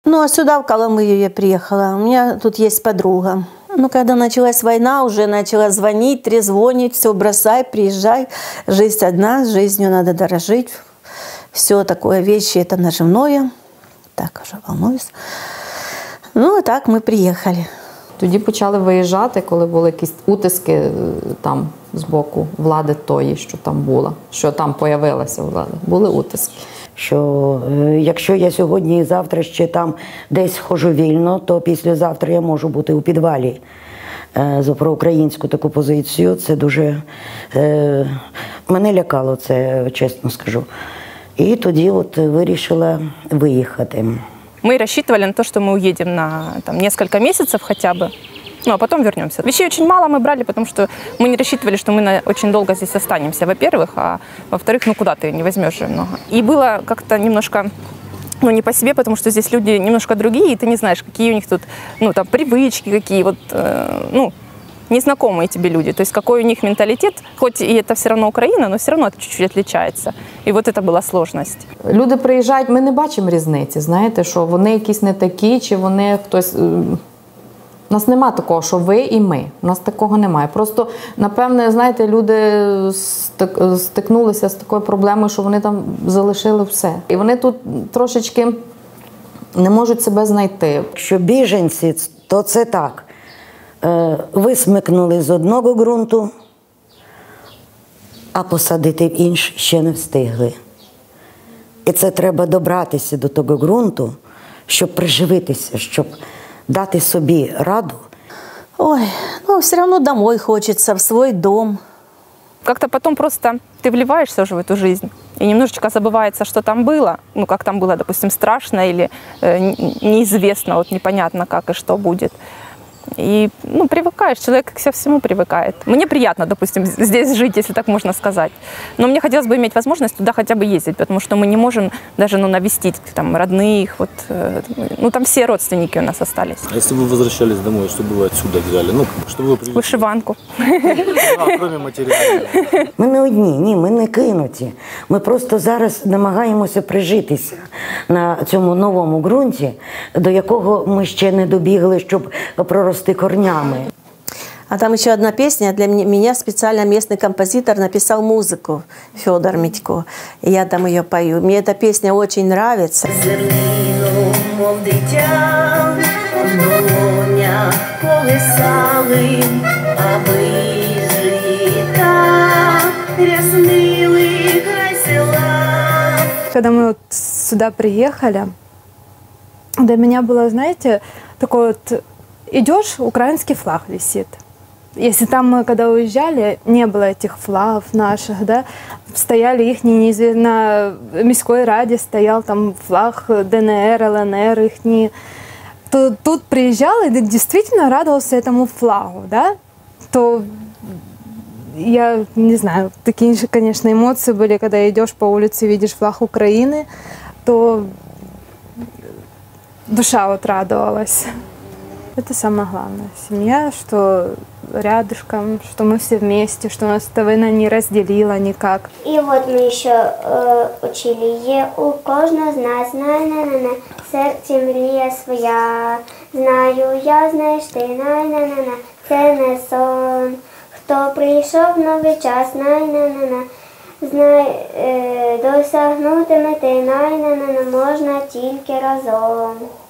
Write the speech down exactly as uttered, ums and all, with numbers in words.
Ну, а сюда, в Коломыю, я приехала. У меня тут есть подруга. Ну, когда началась война, уже начала звонить, трезвонить, все, бросай, приезжай. Жизнь одна, жизнью надо дорожить. Все такое, вещи это наживное. Так, уже волнуюсь. Ну, а так ми приїхали. Тоді почали виїжджати, коли були якісь утиски там з боку влади тої, що там була, що там появилася влада. Були утиски. Що якщо я сьогодні і завтра ще там десь хожу вільно, то післязавтра я можу бути у підвалі. За проукраїнську таку позицію це дуже е, мене лякало, це чесно скажу. І тоді от вирішила виїхати. Мы рассчитывали на то, что мы уедем на там, несколько месяцев хотя бы, ну а потом вернемся. Вещей очень мало мы брали, потому что мы не рассчитывали, что мы на, очень долго здесь останемся, во-первых, а во-вторых, ну куда ты не возьмешь же много. И было как-то немножко, ну не по себе, потому что здесь люди немножко другие, и ты не знаешь, какие у них тут, ну там привычки, какие вот, э, ну, незнакомые тебе люди, то есть какой у них менталитет, хоть и это все равно Украина, но все равно это чуть-чуть отличается. І от це була сложність. Люди приїжджають, ми не бачимо різниці, знаєте, що вони якісь не такі, чи вони хтось... У нас нема такого, що ви і ми. У нас такого немає. Просто, напевне, знаєте, люди стикнулися з такою проблемою, що вони там залишили все. І вони тут трошечки не можуть себе знайти. Якщо біженці, то це так. Висмикнули з одного ґрунту, а посадити в інший ще не встигли. І це треба добратися до того ґрунту, щоб приживитися, щоб дати собі раду. Ой, ну все равно домой хочется, в свой дом. Как-то потом просто ты вливаешься уже в эту жизнь, и немножечко забывается, что там было, ну как там было, допустим, страшно или э, неизвестно, вот непонятно как и что будет. И, ну, привыкаешь, человек ко всему привыкает. Мне приятно, допустим, здесь жить, если так можно сказать. Но мне хотелось бы иметь возможность туда хотя бы ездить, потому что мы не можем даже, ну, навестить там родных, вот, э, ну, там все родственники у нас остались. А если вы возвращались домой, что бы вы отсюда взяли? Ну, что бы вы привезли? Вышиванку. А, кроме материалов. Ми не одні, ні, ми не кинуті. Ми просто зараз намагаємося прижитися на цьому новому ґрунті, до якого ми ще не добігли, щоб прорости корнями. А там еще одна песня, для меня специально местный композитор написал музыку, Федор Митько. И я там ее пою. Мне эта песня очень нравится. Зернину, мов дитя, долоня колисали, аби жита ряснили край села. Когда мы вот сюда приехали, для меня было, знаете, такой вот, идешь, украинский флаг висит. Если там мы, когда уезжали, не было этих флагов наших, да, стояли их неизвестно, на Міської раді стоял там флаг ДНР, ЛНР их, то тут приезжал и действительно радовался этому флагу, да, то я не знаю, такие же, конечно, эмоции были, когда идешь по улице, видишь флаг Украины, то душа вот радовалась. Это самое главное. Семья, что рядышком, что мы все вместе, что нас эта война не разделила никак. И вот мы еще э, учили. Є у кожного з нас, знає, на, на, на, серці мрія своя. Знаю, я, знаєш ти, на, на, на, на, це не сон. Хто прийшов новий час, на, на, на, на, знай, е, досягнути мети, на, на, на, на, можна тільки разом.